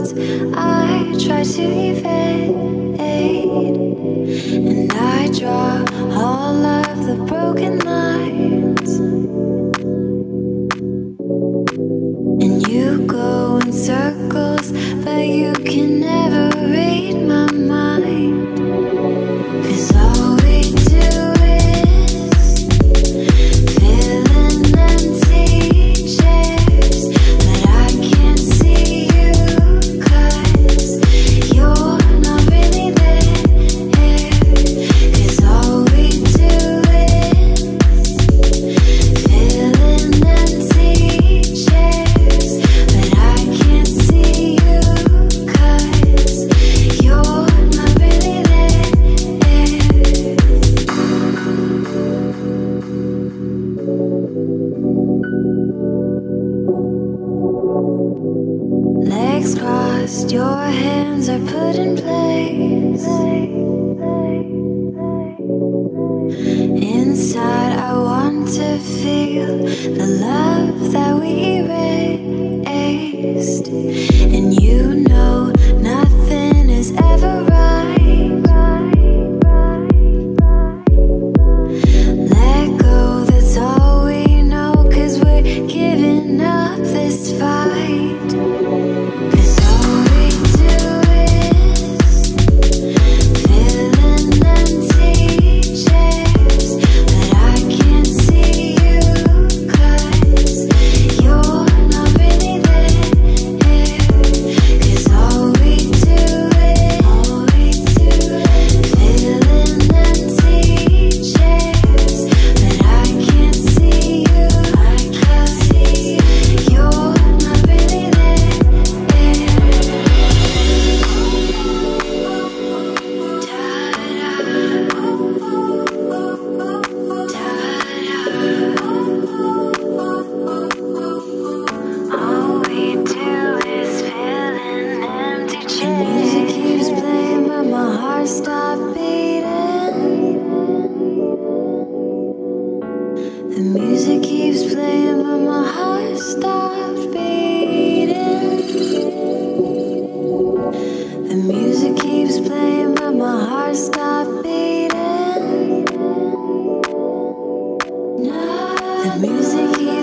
words I try to evade, and I draw all of the broken lines, and you go in circles, but you can never read my mind. 'Cause all we do is fill in empty chairs, but I can't see you 'cause you're not really there. 'Cause all we do is fill in empty chairs, but I can't see you 'cause you're not really there. Legs crossed, your hands are put in place. Inside, I want to feel the love that we erased. And you know nothing is ever right. Let go, that's all we know, 'cause we're giving up this fight. 'Cause all we do is fill in empty chairs, but I can't see you 'cause you're not really there. 'Cause all we do is fill in empty chairs, but I can't see you 'cause you're not really there. All we do is fill in empty chairs. The music keeps playing, but my heart stopped beating. The music keeps playing, but my heart stopped beating. The music keeps playing, but my heart stopped beating. The music keeps